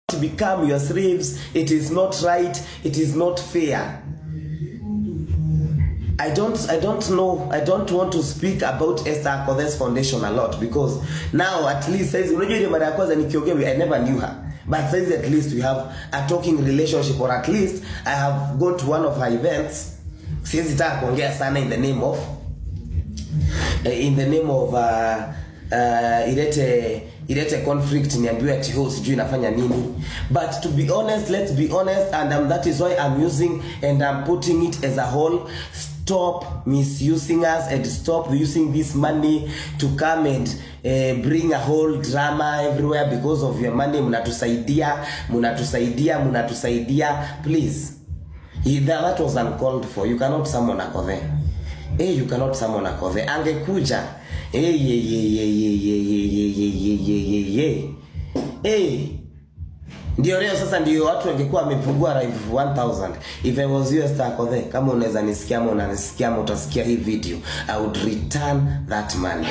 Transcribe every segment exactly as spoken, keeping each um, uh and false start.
to become your slaves. It is not right. It is not fair. I don't I don't know. I don't want to speak about Esther Akothe's foundation a lot because now at least says unajua ile mara ya kwanza nikiongea I never knew her. But says at least we have a talking relationship, or at least I have gone to one of her events. Siwezi taka kuongea sana in the name of uh, in the name of uh, uh, ilete ilete conflict niambiwe ati ho sijui nafanya nini. But to be honest, let's be honest, and um, that is why I'm using and I'm putting it as a whole. Stop misusing us and stop using this money to come and uh, bring a whole drama everywhere because of your money. Munatusaidia, munatusaidia, munatusaidia. Please, that was uncalled for. You cannot summon Akothe. Hey, you cannot summon Akothe. Angekuja. Hey, hey, hey, hey, hey, hey, hey, hey, hey, hey. Ndio leo sasa ndio watu wangekuwa wamepungua live one thousand. If I was you Esther Akothe, kama unaweza nisikia ama unanisikia ama utasikia hii video, I would return that money.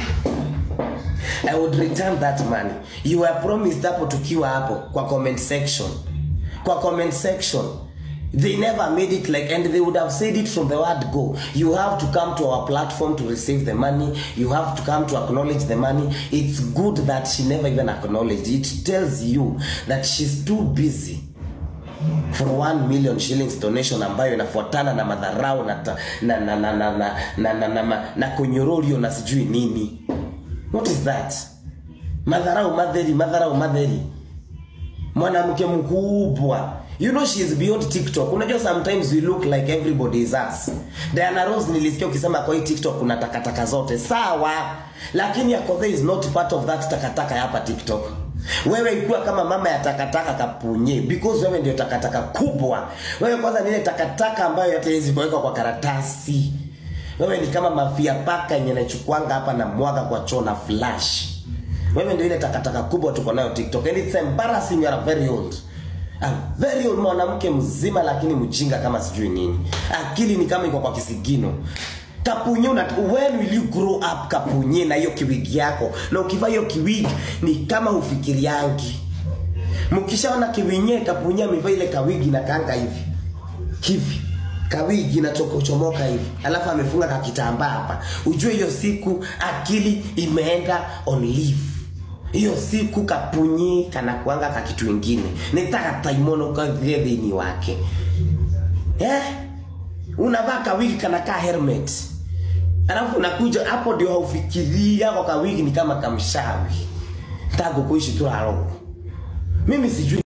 I would return that money. You were promised hapo tukiwa hapo kwa comment section. Kwa comment section. They never made it like, and they would have said it from the word go. You have to come to our platform to receive the money. You have to come to acknowledge the money. It's good that she never even acknowledged. It tells you that she's too busy for one million shillings donation ambayo inafuatana na madharau na na na na na na na na na na na konyorolio na sijui nini. What is that? Madharau madheri, madharau madheri. Mwanamke mkubwa. You know she is beyond TikTok. Unajua sometimes we look like everybody is us. Diana Rose nilisikia ukisema kwa hii TikTok kuna takataka zote. Sawa. Lakini Akothe is not part of that takataka hapa TikTok. Wewe ikuwa kama mama ya takataka kapunye because wewe ndio takataka kubwa. Wewe kwanza ni ile takataka ambayo hata hizi kuweka kwa karatasi. Wewe ni kama mafia paka yenye inachukuanga hapa na mwaga kwa choo na flash. Wewe ndio ile takataka kubwa tuko nayo TikTok, and it's embarrassing. You are very old. A very old mwanamke mzima lakini mjinga kama sijui nini. Akili ni kama iko kwa kisigino. Kapunye una, when will you grow up Kapunye na hiyo kiwigi yako? Na ukivaa hiyo kiwigi ni kama ufikiriangi. Mkishaona kiwinye Kapunye amevaa ile kawigi na kanga hivi. Hivi. Kawigi na choko chomoka hivi. Alafu amefunga kakitambaa hapa. Ujue hiyo siku akili imeenda on leave. Hiyo siku Kapunye kana kuanga ka kitu kingine. Nitaka taimono kwa dhedini wake. Eh? Unavaa kawigi kana ka helmet. Alafu unakuja hapo ndio haufikiria kwa kawigi ni kama kamshawi. Tako kuishi tu haro. Mimi sijui